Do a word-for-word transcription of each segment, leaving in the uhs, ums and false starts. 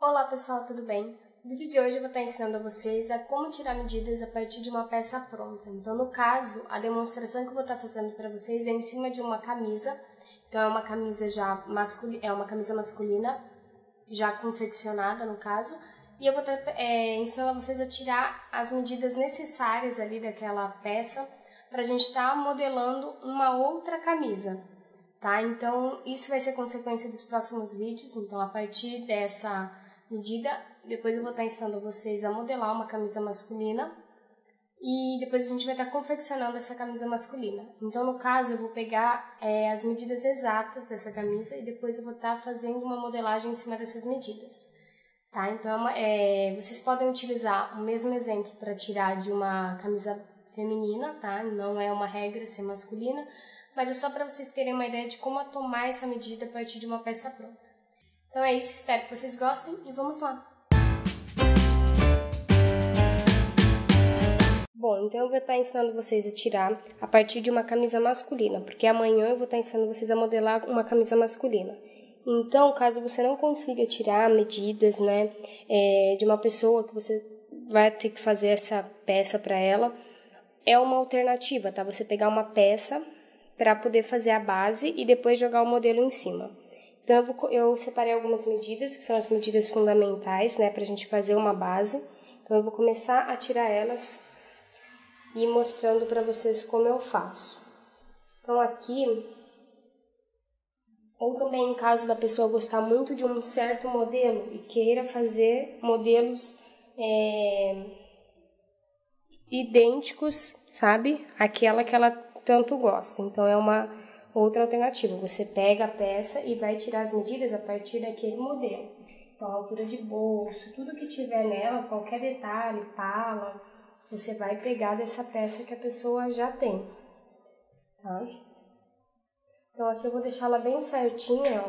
Olá pessoal, tudo bem? No vídeo de hoje eu vou estar ensinando a vocês a como tirar medidas a partir de uma peça pronta. Então, no caso, a demonstração que eu vou estar fazendo para vocês é em cima de uma camisa. Então, é uma camisa já masculina, é uma camisa masculina, já confeccionada no caso. E eu vou estar é, ensinando a vocês a tirar as medidas necessárias ali daquela peça para a gente estar modelando uma outra camisa. Tá? Então, isso vai ser consequência dos próximos vídeos. Então, a partir dessa medida, depois eu vou estar ensinando vocês a modelar uma camisa masculina e depois a gente vai estar confeccionando essa camisa masculina. Então, no caso, eu vou pegar é, as medidas exatas dessa camisa e depois eu vou estar fazendo uma modelagem em cima dessas medidas. Tá? Então, é, vocês podem utilizar o mesmo exemplo para tirar de uma camisa feminina, tá? Não é uma regra ser masculina, mas é só para vocês terem uma ideia de como tomar essa medida a partir de uma peça pronta. Então é isso, espero que vocês gostem e vamos lá! Bom, então eu vou estar ensinando vocês a tirar a partir de uma camisa masculina, porque amanhã eu vou estar ensinando vocês a modelar uma camisa masculina. Então, caso você não consiga tirar medidas, né, é, de uma pessoa que você vai ter que fazer essa peça para ela, é uma alternativa, tá? Você pegar uma peça para poder fazer a base e depois jogar o modelo em cima. Então, eu, vou, eu separei algumas medidas, que são as medidas fundamentais, né, para a gente fazer uma base. Então, eu vou começar a tirar elas e ir mostrando para vocês como eu faço. Então, aqui, ou também em caso da pessoa gostar muito de um certo modelo e queira fazer modelos é, idênticos, sabe? Aquela que ela tanto gosta. Então, é uma outra alternativa. Você pega a peça e vai tirar as medidas a partir daquele modelo. Então, a altura de bolso, tudo que tiver nela, qualquer detalhe, pala, você vai pegar dessa peça que a pessoa já tem. Tá? Então, aqui eu vou deixar ela bem certinha, ó.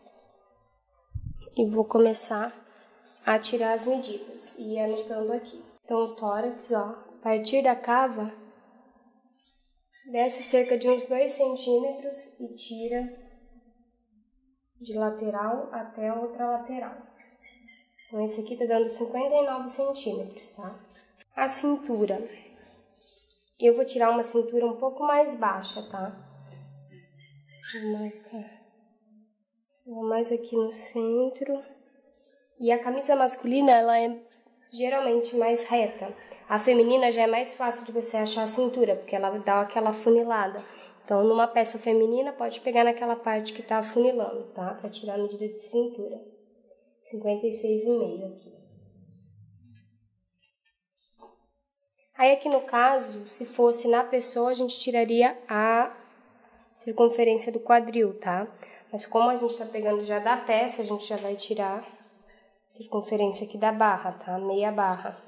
E vou começar a tirar as medidas e ir anotando aqui. Então, o tórax, ó, a partir da cava, desce cerca de uns dois centímetros e tira de lateral até a outra lateral. Então, esse aqui tá dando cinquenta e nove centímetros, tá? A cintura. Eu vou tirar uma cintura um pouco mais baixa, tá? Vou marcar. Vou mais aqui no centro. E a camisa masculina, ela é geralmente mais reta. A feminina já é mais fácil de você achar a cintura, porque ela dá aquela afunilada. Então, numa peça feminina, pode pegar naquela parte que tá afunilando, tá? Pra tirar a medida de cintura. cinquenta e seis e meio aqui. Aí, aqui no caso, se fosse na pessoa, a gente tiraria a circunferência do quadril, tá? Mas como a gente tá pegando já da peça, a gente já vai tirar a circunferência aqui da barra, tá? Meia barra.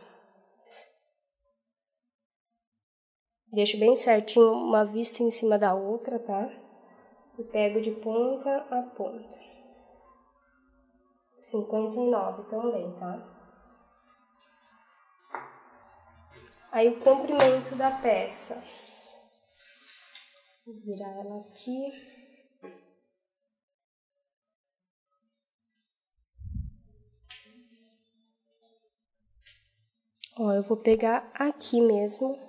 Deixo bem certinho uma vista em cima da outra, tá? E pego de ponta a ponta. cinquenta e nove também, tá? Aí o comprimento da peça. Vou virar ela aqui. Ó, eu vou pegar aqui mesmo.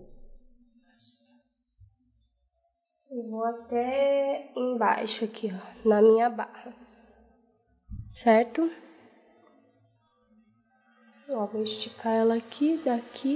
Eu vou até embaixo aqui, ó, na minha barra, certo? Ó, vou esticar ela aqui, daqui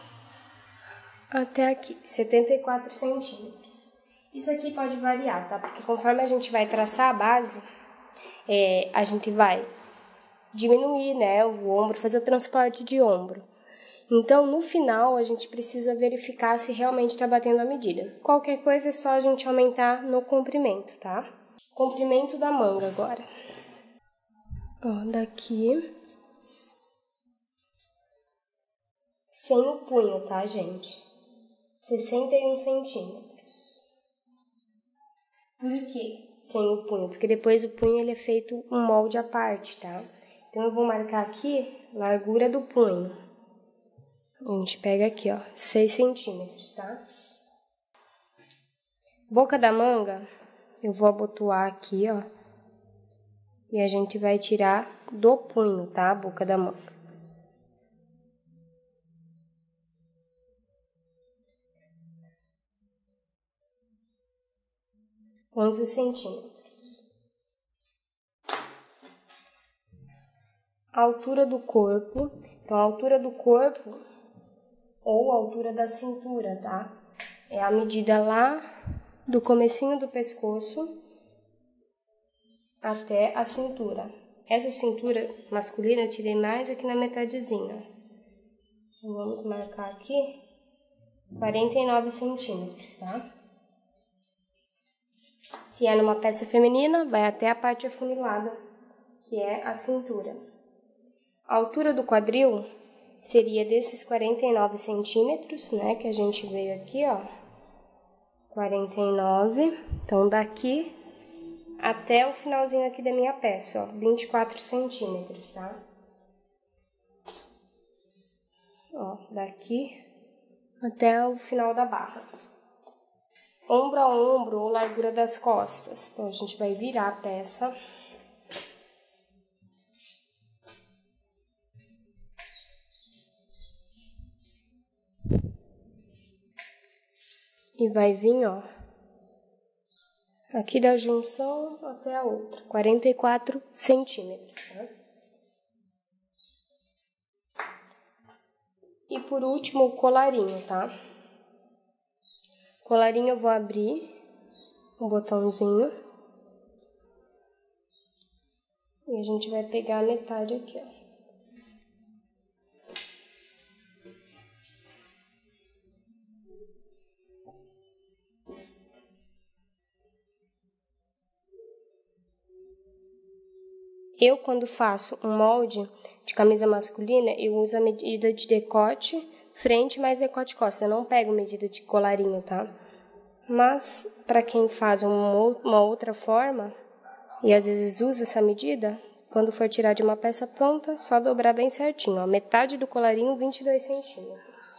até aqui, setenta e quatro centímetros. Isso aqui pode variar, tá? Porque conforme a gente vai traçar a base, é, a gente vai diminuir, né, o ombro, fazer o transporte de ombro. Então, no final, a gente precisa verificar se realmente está batendo a medida. Qualquer coisa é só a gente aumentar no comprimento, tá? Comprimento da manga agora. Ó, daqui. Sem o punho, tá, gente? sessenta e um centímetros. Por quê? Sem o punho? Porque depois o punho ele é feito um molde à parte, tá? Então, eu vou marcar aqui a largura do punho. A gente pega aqui, ó, seis centímetros, tá? Boca da manga, eu vou abotoar aqui, ó. e a gente vai tirar do punho, tá? A boca da manga. onze centímetros. A altura do corpo, então a altura do corpo ou a altura da cintura, tá? É a medida lá do comecinho do pescoço até a cintura. Essa cintura masculina eu tirei mais aqui na metadezinha. Então, vamos marcar aqui quarenta e nove centímetros, tá? Se é numa peça feminina, vai até a parte afunilada, que é a cintura. A altura do quadril seria desses quarenta e nove centímetros, né, que a gente veio aqui, ó, quarenta e nove, então daqui até o finalzinho aqui da minha peça, ó, vinte e quatro centímetros, tá? Ó, daqui até o final da barra. Ombro a ombro ou largura das costas. Então, a gente vai virar a peça. E vai vir, ó, aqui da junção até a outra, quarenta e quatro centímetros, tá? E por último, o colarinho, tá? Colarinho eu vou abrir um botãozinho e a gente vai pegar a metade aqui, ó. Eu, quando faço um molde de camisa masculina, eu uso a medida de decote frente mais decote costas. Eu não pego medida de colarinho, tá? Mas, para quem faz uma outra forma, e às vezes usa essa medida, quando for tirar de uma peça pronta, só dobrar bem certinho, ó. Metade do colarinho, vinte e dois centímetros.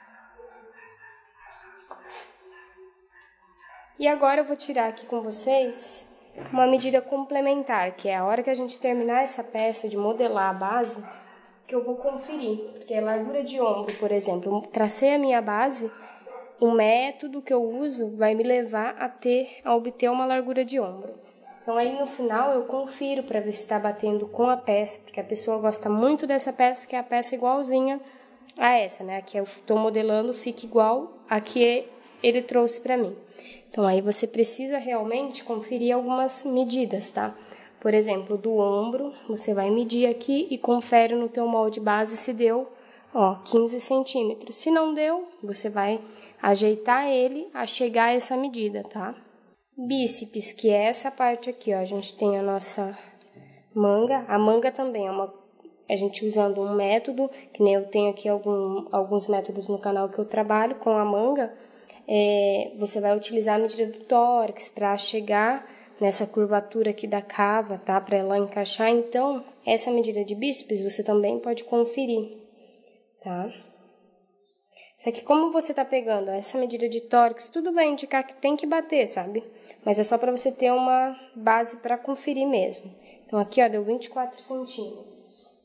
E agora eu vou tirar aqui com vocês uma medida complementar, que é a hora que a gente terminar essa peça de modelar a base, que eu vou conferir, porque a largura de ombro, por exemplo, eu tracei a minha base, o método que eu uso vai me levar a ter, a obter uma largura de ombro. Então aí no final eu confiro para ver se está batendo com a peça, porque a pessoa gosta muito dessa peça, que é a peça igualzinha a essa, né? A que eu estou modelando fica igual a que ele trouxe para mim. Então aí você precisa realmente conferir algumas medidas, tá? Por exemplo, do ombro, você vai medir aqui e confere no teu molde base se deu, ó, quinze centímetros. Se não deu, você vai ajeitar ele a chegar a essa medida, tá? Bíceps, que é essa parte aqui, ó, a gente tem a nossa manga. A manga também é uma, a gente usando um método, que nem eu tenho aqui algum, alguns métodos no canal que eu trabalho com a manga. É, você vai utilizar a medida do tórax para chegar nessa curvatura aqui da cava, tá? Para ela encaixar. Então, essa medida de bíceps você também pode conferir, tá? Só que como você tá pegando essa medida de tórax, tudo vai indicar que tem que bater, sabe? Mas é só para você ter uma base para conferir mesmo. Então, aqui, ó, deu vinte e quatro centímetros.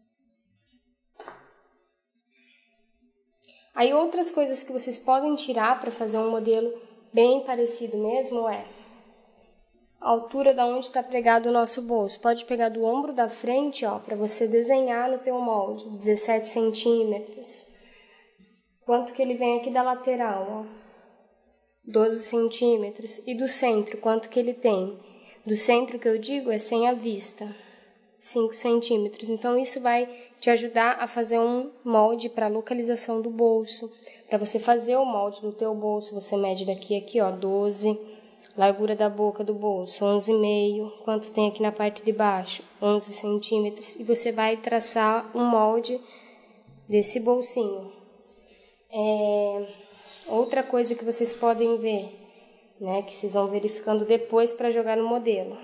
Aí, outras coisas que vocês podem tirar para fazer um modelo bem parecido mesmo é a altura da onde está pregado o nosso bolso. Pode pegar do ombro da frente, ó, para você desenhar no teu molde, dezessete centímetros. Quanto que ele vem aqui da lateral, ó, doze centímetros. E do centro, quanto que ele tem? Do centro que eu digo é sem a vista, cinco centímetros. Então, isso vai te ajudar a fazer um molde para localização do bolso. Para você fazer o molde do teu bolso, você mede daqui a aqui, ó, doze. Largura da boca do bolso, onze vírgula cinco. Quanto tem aqui na parte de baixo? onze centímetros. E você vai traçar um molde desse bolsinho. É, outra coisa que vocês podem ver, né, que vocês vão verificando depois para jogar no modelo.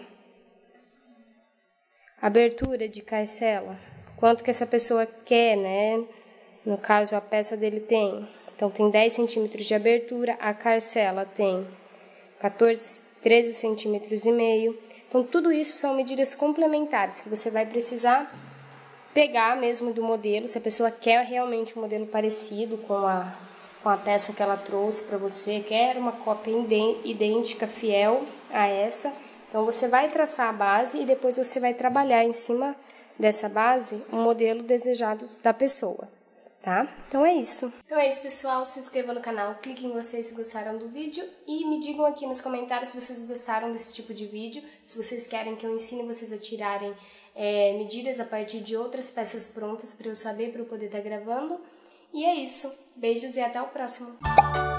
Abertura de carcela. Quanto que essa pessoa quer, né? No caso, a peça dele tem. Então, tem dez centímetros de abertura. A carcela tem quatorze, treze centímetros e meio. Então, tudo isso são medidas complementares que você vai precisar pegar mesmo do modelo, se a pessoa quer realmente um modelo parecido com a, com a peça que ela trouxe para você, quer uma cópia idêntica, fiel a essa. Então, você vai traçar a base e depois você vai trabalhar em cima dessa base o modelo desejado da pessoa, tá? Então, é isso. Então, é isso, pessoal. Se inscreva no canal, clique em gostei se gostaram do vídeo e me digam aqui nos comentários se vocês gostaram desse tipo de vídeo, se vocês querem que eu ensine vocês a tirarem é, medidas a partir de outras peças prontas para eu saber, para eu poder estar gravando. E é isso. Beijos e até o próximo.